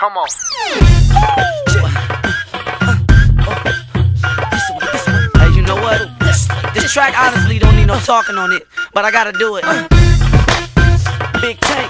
Come on. Hey, you know what? This track honestly don't need no talking on it, but I gotta do it. Big Tank,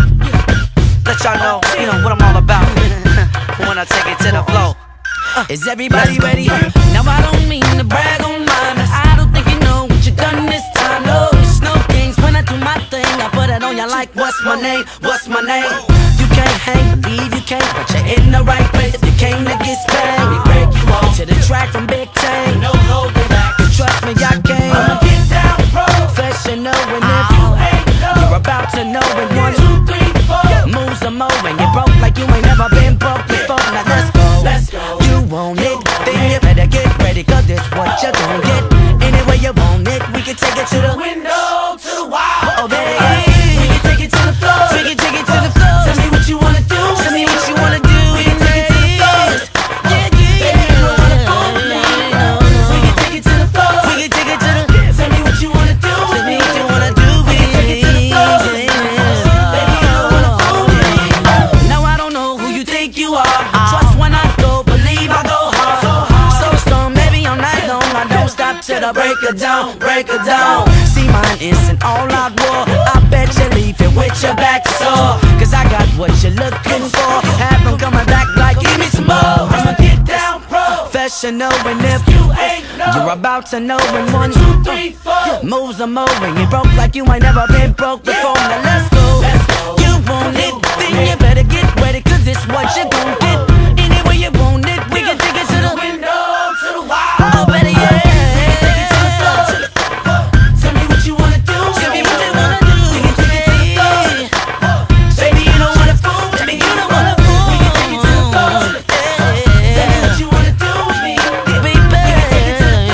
let y'all know, what I'm all about when I take it to the flow. Is everybody ready? Now I don't mean to brag on mine, but I don't think you know what you done this time. No, it's no games when I do my thing. I put it on you like, what's my name? What's my name? You can't hang, believe you can't, but you're in the right place if you came to get spanked. We break you off to the track from Big Tank. No holding back, trust me, I can't. I'ma get down professional, and if you ain't know, you're about to know in 1, 2, 3, 4 moves are mowing. You broke like you ain't never been broke before. Now let's go. Let's go. You want it, then you better get ready, cause this what you gon' get. Any way you want it, we can take it to the window, to the wall. Oh baby, we can take it to the floor. We can take it to the floor. Tell me what you wanna do. Tell me what you wanna do. We can take it to the floor. Yeah, yeah, yeah. Baby, you don't wanna fool with me. We can take it to the floor. We can take it to the. Tell me what you wanna do. Tell me what you wanna do. We can take it to the floor. Baby, you don't wanna fool with me. Now I don't know who you think you are. Trust when I go, believe I go hard. So strong, maybe all night long. I don't stop till I break it down, break it down. See mine is an all-out war. I bet you leave it with your back sore, cause I got what you're looking for. Have them coming back like, give me some more. I'ma get down professional, and if you ain't know, you're about to know in 1, 2, 3, 4 moves are mowing. You broke like you ain't never been broke before. Now let's go. You want it, then you better get ready, cause it's what you gon' get. Any way you want it, we can take it to the window, to the wall. Oh, better yeah. Take it to the floor. Tell me what you wanna do. Tell me what you wanna do. We can take it to the floor. Baby, you don't wanna fool with me. You don't wanna fool. We can take it to the floor. Tell me what you wanna do with me. Baby, we can take it to the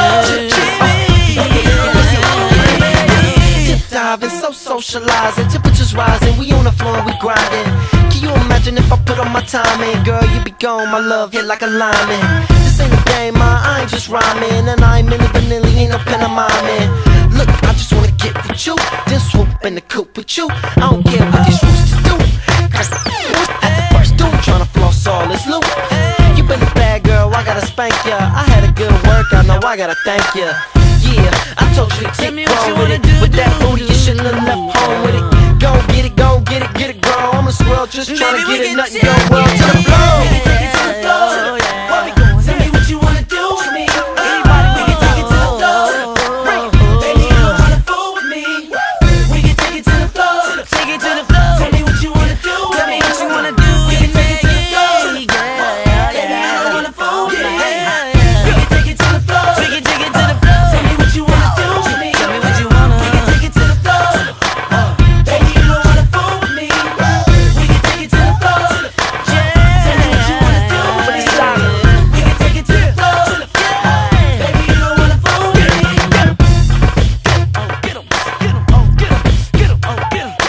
floor. Dip diving, so socializing, temperatures rising, we on the floor and we grinding. Can you imagine if I put on my time in? Girl, you be gone, my love hit like a lineman. This ain't a game, I ain't just rhyming, and I ain't Milli Vanilli, ain't no pantomiming. Look, I just wanna get with you, then swoop in the coupe with you. I don't care what these roosters do, cause at the first dude tryna floss all this loot. You been a bad girl, I gotta spank ya. I had a good workout, now I gotta thank ya. Yeah, I told you to get wrong with it. With that booty, you shouldn't have left home with it. Go get it, go get it, get it, girl. I'm a swirl, just tryna get it, nothing go well to the floor. We can take it to the floor. Where we going? Tell me what you wanna do with me. Anybody, we can take it to the floor. Baby, you don't wanna fool with me. We can take it to the floor. Take it to the floor. Tell me what you wanna do. Tell me what you wanna do. We can take it to the floor. Baby, you don't wanna fool with me. We can take it to the floor. We can take it to the floor. Tell me what you wanna do with me. Tell me what you wanna. We can take it to the floor. Baby, you don't wanna fool with me. We can take it to the floor. Tell me what you wanna do with me. We can take it to the floor. Baby, you don't wanna fool with me. Get 'em, get 'em, oh get 'em, get 'em, oh get 'em.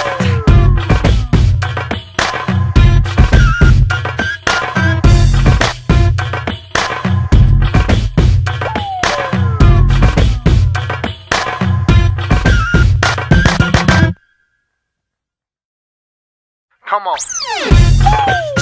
Come on.